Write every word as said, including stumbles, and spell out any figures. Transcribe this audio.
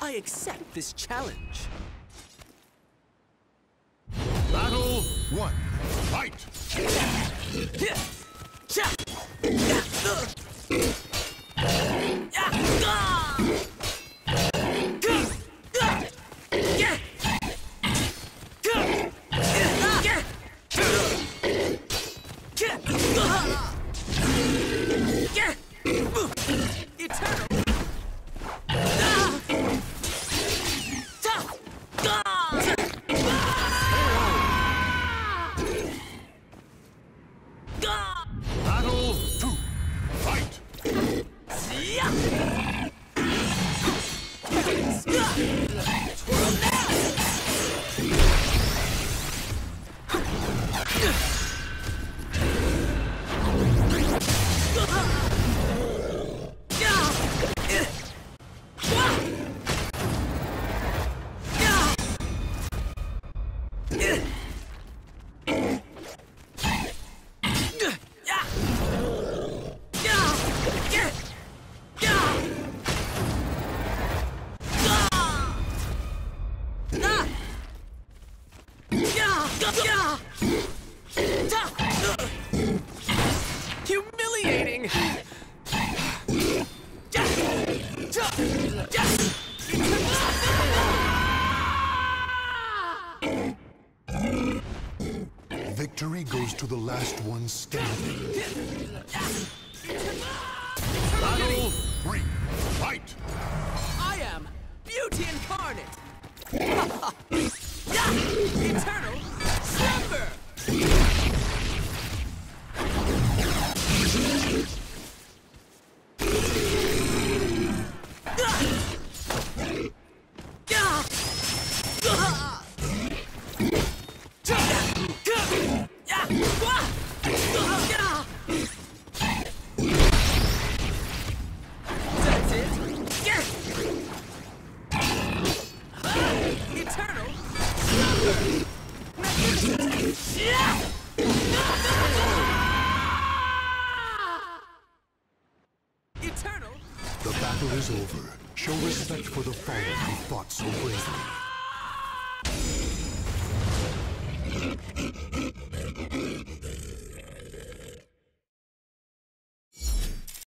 I accept this challenge. Battle one. Fight! Battle two. Fight! Humiliating! Victory goes to the last one standing. Battle three. Fight! I am beauty incarnate! Eternal slumber! Eternal! The battle is over. Show respect for the fallen who fought so bravely.